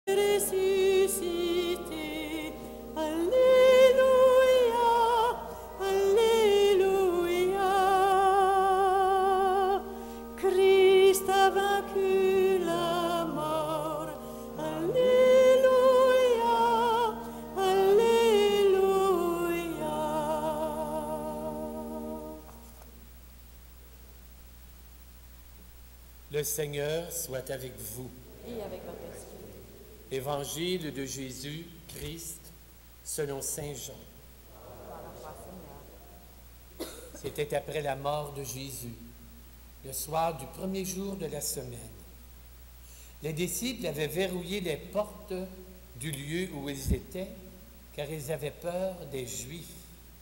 ressuscité. Alléluia, Alléluia. Christ a vaincu la mort. Alléluia, Alléluia. Le Seigneur soit avec vous. Et avec votre esprit. Évangile de Jésus-Christ selon Saint Jean. Gloire à toi, Seigneur. C'était après la mort de Jésus, le soir du premier jour de la semaine. Les disciples avaient verrouillé les portes du lieu où ils étaient, car ils avaient peur des Juifs.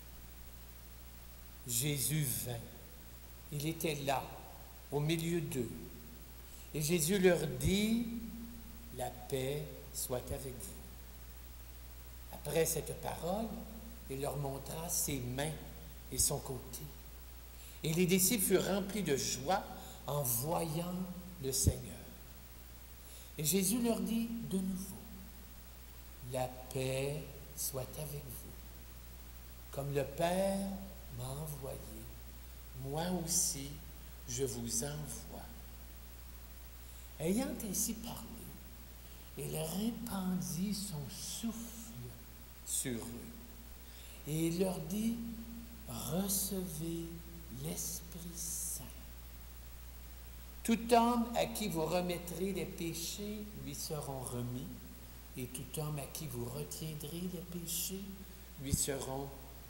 Jésus vint. Il était là, au milieu d'eux. Et Jésus leur dit, « La paix soit avec vous. » Après cette parole, il leur montra ses mains et son côté. Et les disciples furent remplis de joie en voyant le Seigneur. Et Jésus leur dit de nouveau, « La paix soit avec vous. Comme le Père m'a envoyé, moi aussi je vous envoie. » Ayant ainsi parlé, il répandit son souffle sur eux. Et il leur dit, « Recevez l'Esprit Saint. Tout homme à qui vous remettrez les péchés lui seront remis, et tout homme à qui vous retiendrez les péchés lui seront retenus. »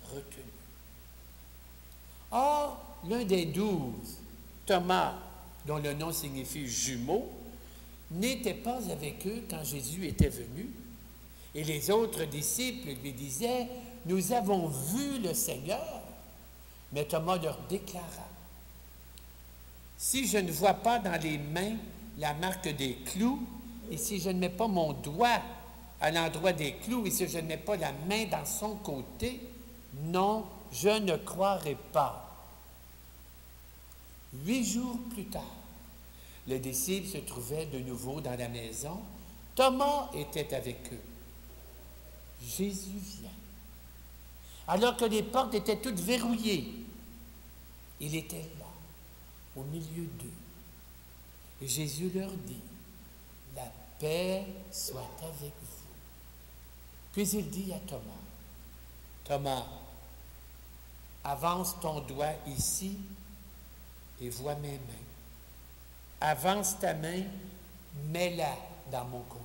Or, l'un des 12, Thomas, dont le nom signifie jumeau, n'était pas avec eux quand Jésus était venu. Et les autres disciples lui disaient, « Nous avons vu le Seigneur. » Mais Thomas leur déclara, « Si je ne vois pas dans les mains la marque des clous, et si je ne mets pas mon doigt à l'endroit des clous, et si je ne mets pas la main dans son côté, non, je ne croirai pas. » 8 jours plus tard, les disciples se trouvaient de nouveau dans la maison. Thomas était avec eux. Jésus vient. Alors que les portes étaient toutes verrouillées, il était là, au milieu d'eux. Et Jésus leur dit, « La paix soit avec vous. » Puis il dit à Thomas, « Thomas, avance ton doigt ici et vois mes mains. Avance ta main, mets-la dans mon côté.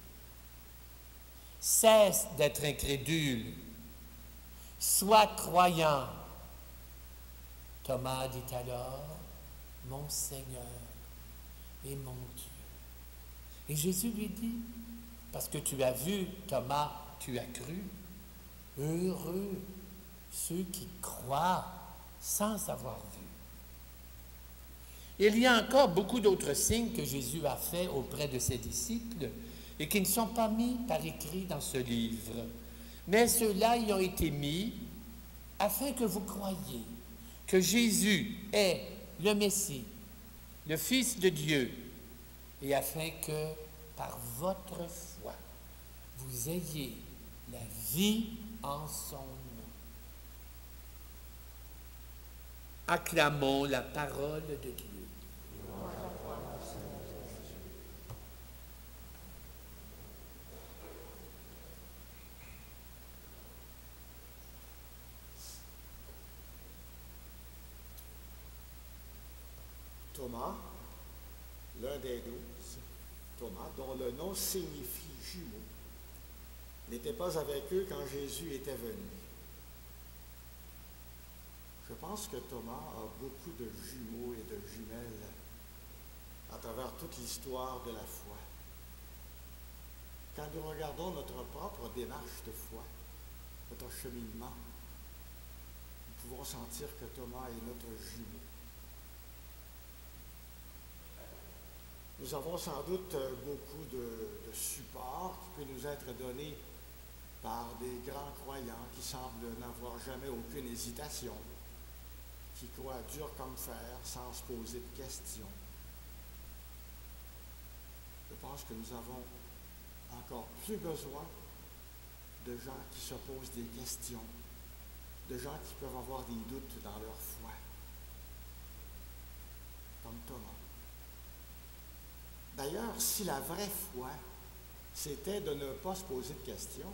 Cesse d'être incrédule. Sois croyant. » Thomas dit alors, « Mon Seigneur et mon Dieu. » Et Jésus lui dit, « Parce que tu as vu, Thomas, tu as cru. Heureux ceux qui croient sans avoir vu. » Il y a encore beaucoup d'autres signes que Jésus a faits auprès de ses disciples et qui ne sont pas mis par écrit dans ce livre. Mais ceux-là y ont été mis afin que vous croyiez que Jésus est le Messie, le Fils de Dieu, et afin que, par votre foi, vous ayez la vie en son nom. Acclamons la parole de Dieu. Thomas, l'un des 12, Thomas, dont le nom signifie jumeau, n'était pas avec eux quand Jésus était venu. Je pense que Thomas a beaucoup de jumeaux et de jumelles à travers toute l'histoire de la foi. Quand nous regardons notre propre démarche de foi, notre cheminement, nous pouvons sentir que Thomas est notre jumeau. Nous avons sans doute beaucoup de support qui peut nous être donné par des grands croyants qui semblent n'avoir jamais aucune hésitation, qui croient dur comme fer sans se poser de questions. Je pense que nous avons encore plus besoin de gens qui se posent des questions, de gens qui peuvent avoir des doutes dans leur foi, comme Thomas. D'ailleurs, si la vraie foi, c'était de ne pas se poser de questions,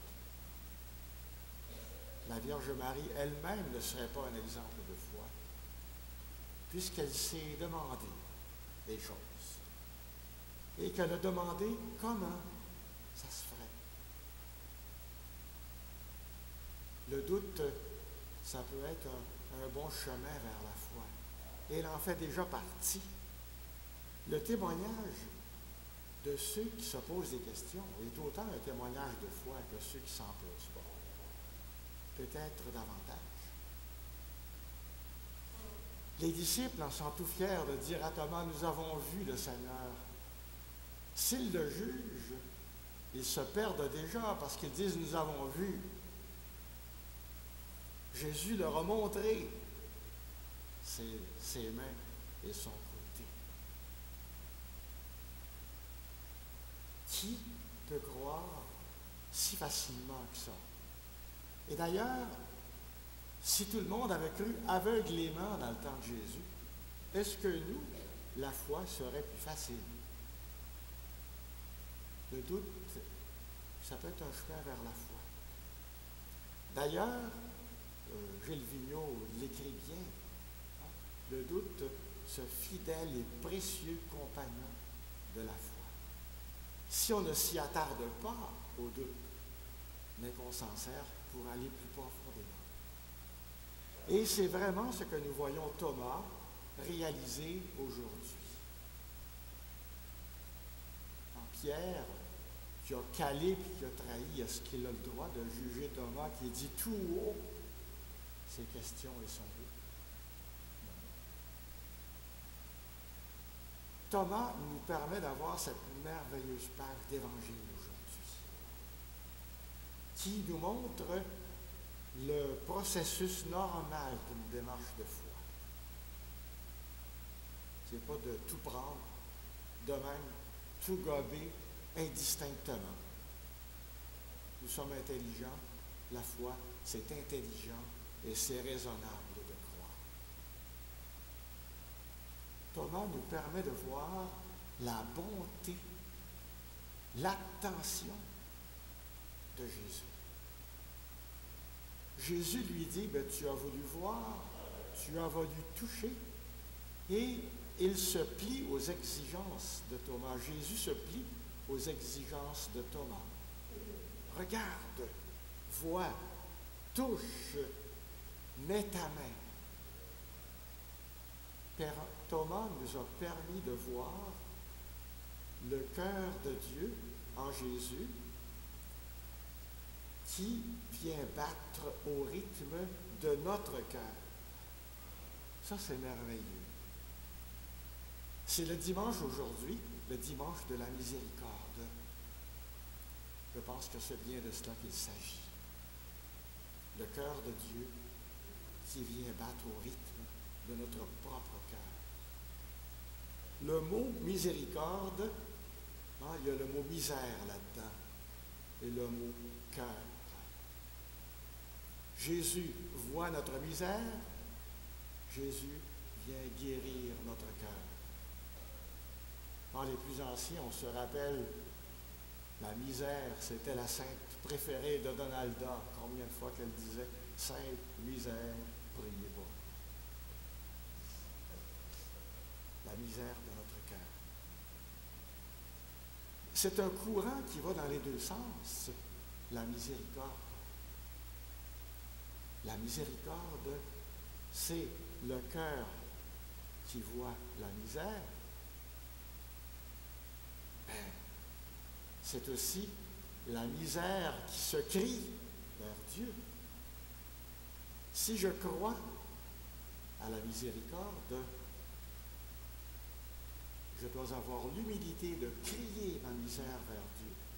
la Vierge Marie elle-même ne serait pas un exemple de foi, puisqu'elle s'est demandé des choses et qu'elle a demandé comment ça se ferait. Le doute, ça peut être un bon chemin vers la foi. Et elle en fait déjà partie. Le témoignage de ceux qui se posent des questions est autant un témoignage de foi que ceux qui ne s'en posent pas. Peut-être davantage. Les disciples en sont tout fiers de dire à Thomas, nous avons vu le Seigneur. S'ils le jugent, ils se perdent déjà parce qu'ils disent, nous avons vu. Jésus leur a montré ses mains et son côté. Qui peut croire si facilement que ça? Et d'ailleurs, si tout le monde avait cru aveuglément dans le temps de Jésus, est-ce que nous, la foi serait plus facile? Le doute, ça peut être un chemin vers la foi. D'ailleurs, Gilles Vigneault l'écrit bien, hein, le doute, ce fidèle et précieux compagnon de la foi. Si on ne s'y attarde pas au doute, mais qu'on s'en sert pour aller plus profondément. Et c'est vraiment ce que nous voyons Thomas réaliser aujourd'hui. En Pierre, qui a calé puis qui a trahi, est-ce qu'il a le droit de juger Thomas qui dit tout haut ses questions et son doute? Thomas nous permet d'avoir cette merveilleuse page d'Évangile aujourd'hui, qui nous montre le processus normal d'une démarche de foi. Ce n'est pas de tout prendre, de même, tout gober indistinctement. Nous sommes intelligents, la foi, c'est intelligent et c'est raisonnable de croire. Thomas nous permet de voir la bonté, l'attention de Jésus. Jésus lui dit, tu as voulu voir, tu as voulu toucher, et il se plie aux exigences de Thomas. Jésus se plie aux exigences de Thomas. Regarde, vois, touche, mets ta main. Thomas nous a permis de voir le cœur de Dieu en Jésus qui vient battre au rythme de notre cœur. Ça, c'est merveilleux. C'est le dimanche aujourd'hui, le dimanche de la miséricorde. Je pense que c'est bien de cela qu'il s'agit. Le cœur de Dieu qui vient battre au rythme de notre propre cœur. Le mot miséricorde, il y a le mot misère là-dedans et le mot cœur. Jésus voit notre misère, Jésus vient guérir notre cœur. Par les plus anciens, on se rappelle, la misère, c'était la sainte préférée de Donalda. Combien de fois qu'elle disait « Sainte misère, priez pas ». La misère de notre cœur. C'est un courant qui va dans les deux sens, la miséricorde. La miséricorde, c'est le cœur qui voit la misère. C'est aussi la misère qui se crie vers Dieu. Si je crois à la miséricorde, je dois avoir l'humilité de crier ma misère vers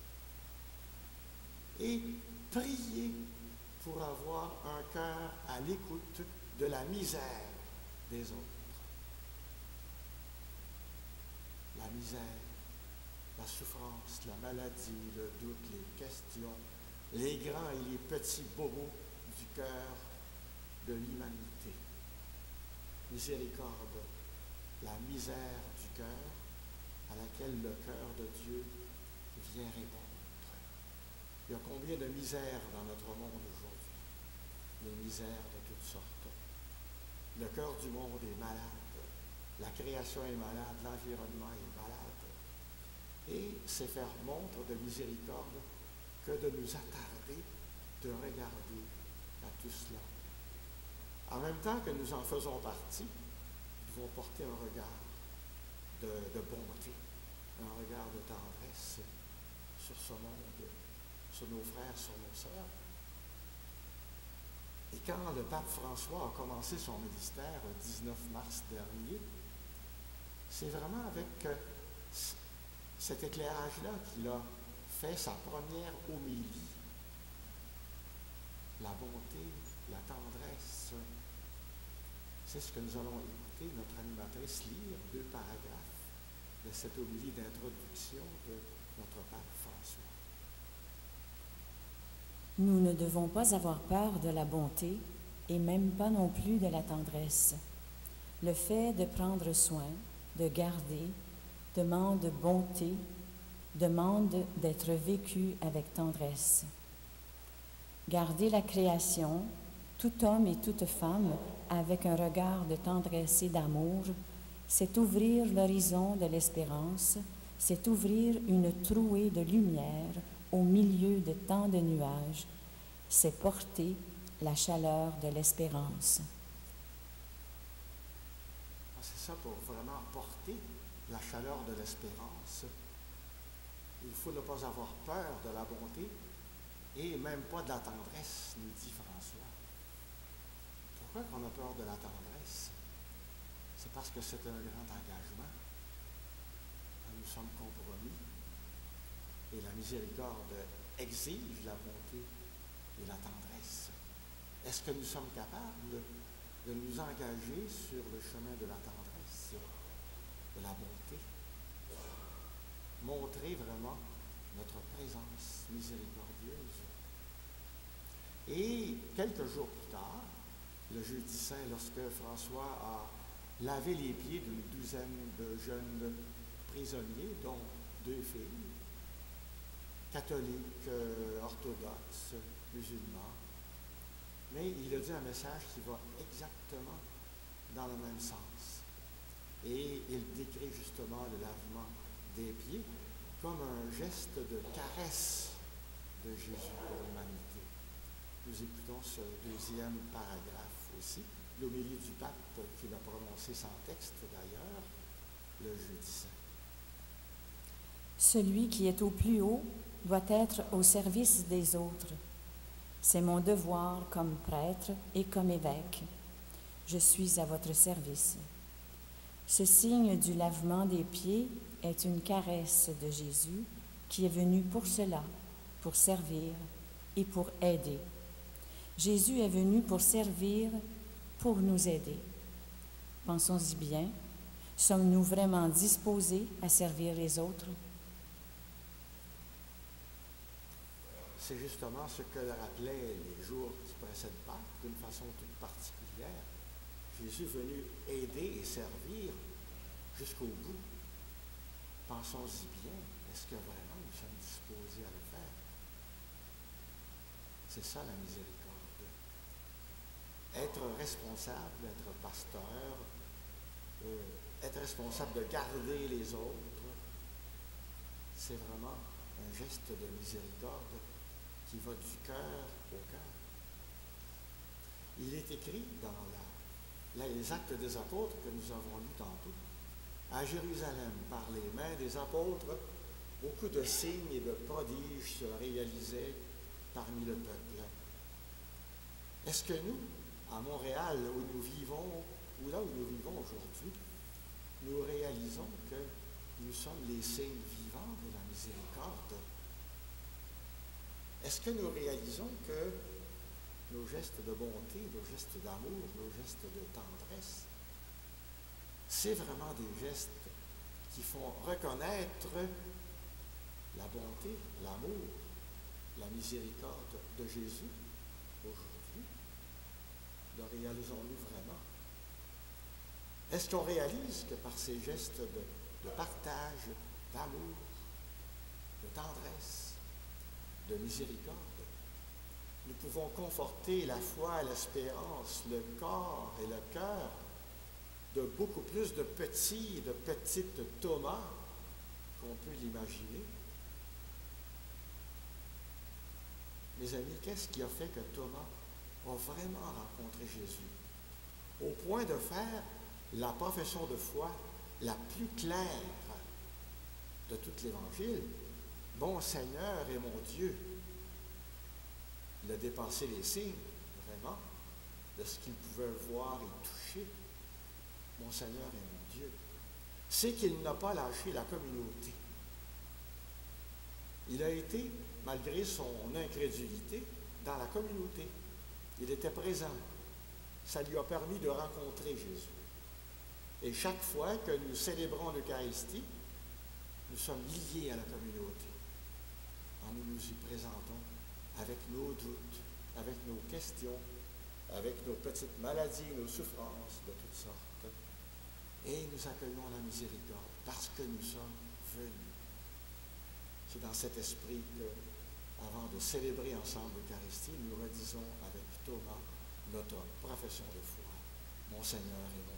Dieu et prier pour avoir un cœur à l'écoute de la misère des autres. La misère la souffrance, la maladie, le doute, les questions, les grands et les petits bobos du cœur de l'humanité. Miséricorde, la misère du cœur à laquelle le cœur de Dieu vient répondre. Il y a combien de misères dans notre monde aujourd'hui? Des misères de toutes sortes. Le cœur du monde est malade, la création est malade, l'environnement est malade. Et c'est faire montre de miséricorde que de nous attarder, de regarder à tout cela. En même temps que nous en faisons partie, nous devons porter un regard de bonté, un regard de tendresse sur ce monde, sur nos frères, sur nos sœurs. Et quand le pape François a commencé son ministère le 19 mars dernier, c'est vraiment avec cet éclairage-là qu'il a fait sa première homélie. La bonté, la tendresse. C'est ce que nous allons écouter notre animatrice lire, 2 paragraphes de cette homélie d'introduction de notre pape François. Nous ne devons pas avoir peur de la bonté et même pas non plus de la tendresse. Le fait de prendre soin, de garder, demande bonté, demande d'être vécu avec tendresse. Garder la création, tout homme et toute femme, avec un regard de tendresse et d'amour, c'est ouvrir l'horizon de l'espérance, c'est ouvrir une trouée de lumière au milieu de tant de nuages, c'est porter la chaleur de l'espérance. C'est ça, pour vraiment porter la chaleur de l'espérance. Il faut ne pas avoir peur de la bonté et même pas de la tendresse, nous dit François. Pourquoi qu'on a peur de la tendresse? C'est parce que c'est un grand engagement. Nous sommes compromis. Et la miséricorde exige la bonté et la tendresse. Est-ce que nous sommes capables de nous engager sur le chemin de la tendresse, de la bonté? Montrer vraiment notre présence miséricordieuse. Et quelques jours plus tard, le jeudi saint, lorsque François a lavé les pieds d'une douzaine de jeunes prisonniers, dont 2 filles, catholiques, orthodoxes, musulmans, mais il a dit un message qui va exactement dans le même sens. Et il décrit justement le lavement des pieds comme un geste de caresse de Jésus pour l'humanité. Nous écoutons ce 2e paragraphe aussi, l'homélie du pape qu'il a prononcé sans texte d'ailleurs, le jeudi saint. Celui qui est au plus haut doit être au service des autres. C'est mon devoir comme prêtre et comme évêque. Je suis à votre service. Ce signe du lavement des pieds est une caresse de Jésus qui est venu pour cela, pour servir et pour aider. Jésus est venu pour servir, pour nous aider. Pensons-y bien, sommes-nous vraiment disposés à servir les autres? C'est justement ce que rappelaient les jours qui précèdent Pâques d'une façon toute particulière. Jésus est venu aider et servir jusqu'au bout. Pensons-y bien, est-ce que vraiment nous sommes disposés à le faire? C'est ça la miséricorde. Être responsable, être pasteur, être responsable de garder les autres, c'est vraiment un geste de miséricorde qui va du cœur au cœur. Il est écrit dans les Actes des Apôtres que nous avons lus tantôt. À Jérusalem, par les mains des apôtres, beaucoup de signes et de prodiges se réalisaient parmi le peuple. Est-ce que nous, à Montréal, où nous vivons, ou là où nous vivons aujourd'hui, nous réalisons que nous sommes les signes vivants de la miséricorde? Est-ce que nous réalisons que nos gestes de bonté, nos gestes d'amour, nos gestes de tendresse, c'est vraiment des gestes qui font reconnaître la bonté, l'amour, la miséricorde de Jésus aujourd'hui? Le réalisons-nous vraiment? Est-ce qu'on réalise que par ces gestes de partage, d'amour, de tendresse, de miséricorde, nous pouvons conforter la foi, l'espérance, le corps et le cœur de beaucoup plus de petits et de petites Thomas qu'on peut l'imaginer? Mes amis, qu'est-ce qui a fait que Thomas a vraiment rencontré Jésus, au point de faire la profession de foi la plus claire de tout l'Évangile? Mon Seigneur et mon Dieu. Il a dépassé les signes, vraiment, de ce qu'il pouvait voir et toucher. Mon Seigneur et mon Dieu. C'est qu'il n'a pas lâché la communauté. Il a été, malgré son incrédulité, dans la communauté. Il était présent. Ça lui a permis de rencontrer Jésus. Et chaque fois que nous célébrons l'Eucharistie, nous sommes liés à la communauté. Nous nous y présentons avec nos doutes, avec nos questions, avec nos petites maladies, nos souffrances de toutes sortes. Et nous accueillons la miséricorde parce que nous sommes venus. C'est dans cet esprit que, avant de célébrer ensemble l'Eucharistie, nous redisons avec Thomas notre profession de foi. Mon Seigneur et mon